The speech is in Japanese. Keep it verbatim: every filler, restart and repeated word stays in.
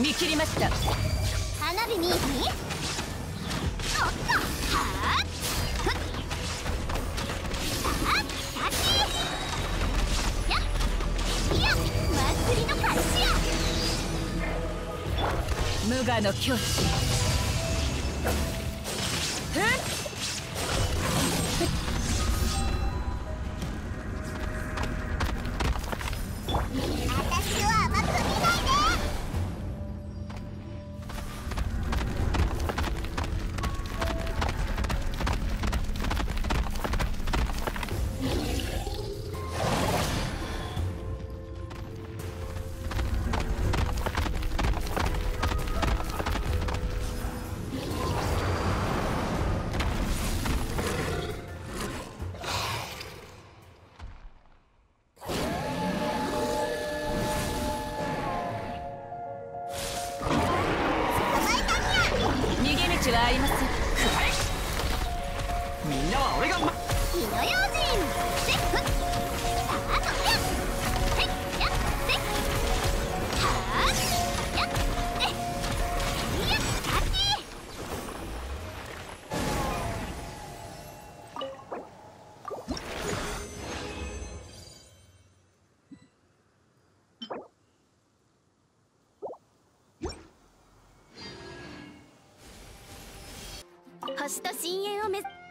見切りました。 花火におっとはあふっさあキャッチやっいや祭りの勝ちや無我の境地。ふっ私を甘く見ないで。 逃げ道はありません。 みんなは俺がま火の用心せっふっさあ飛べせっやっせっはあやっえいやキャッチ星と深淵を目指